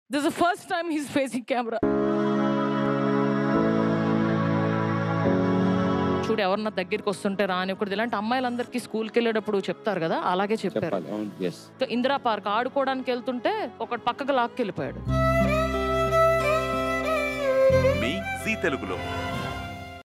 This the first time he's facing camera. చూడు ఎవరన్నా దగ్గరికి వస్తుంటే రానివ్వకూడదు. ఇలాంటి అమ్మాయిలందరికీ స్కూల్కి వెళ్ళేటప్పుడు చెప్తారు కదా, అలాగే చెప్పారు. ఇందిరా పార్క్ ఆడుకోవడానికి వెళ్తుంటే ఒకటి పక్కకు లాక్కెళ్ళిపోయాడు. మీ జీ తెలుగులో